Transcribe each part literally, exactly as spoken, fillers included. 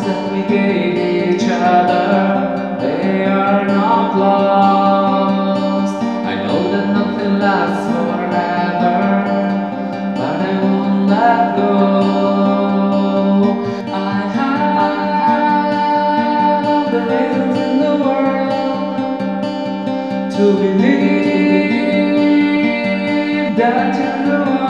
that we gave each other, they are not lost. I know that nothing lasts forever, but I won't let go. I have all the reasons in the world to believe that you're the one.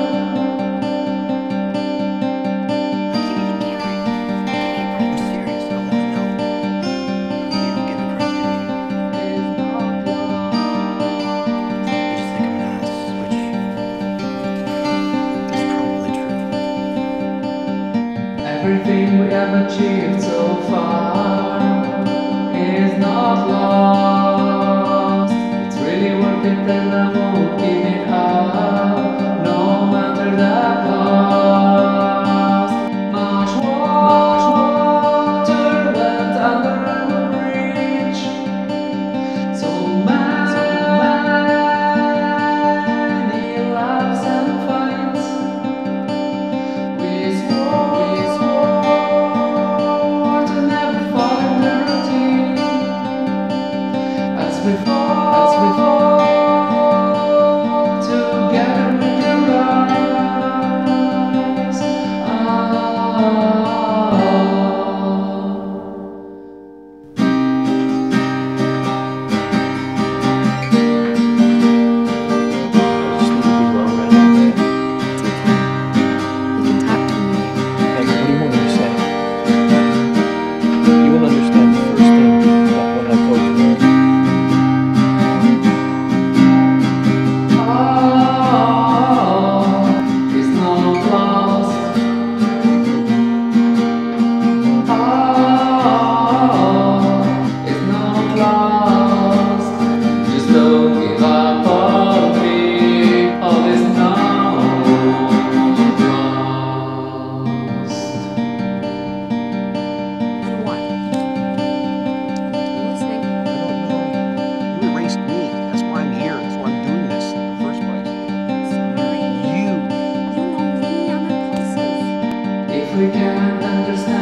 Everything we have achieved so far is not lost. It's really worth it and I won't give it up, no matter the cost. Much water went under our bridge, so many loves and fights. We swore, we swore to never fall in the routine. As we fall, as we fall together with your eyes. Ah. If we can't understand